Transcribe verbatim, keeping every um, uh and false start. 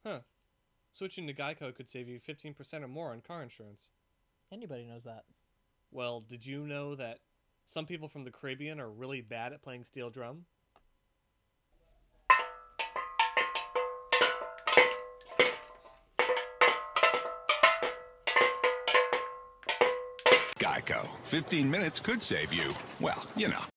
Huh. Switching to Geico could save you fifteen percent or more on car insurance. Anybody knows that. Well, did you know that some people from the Caribbean are really bad at playing steel drum? Geico. fifteen minutes could save you, well, you know.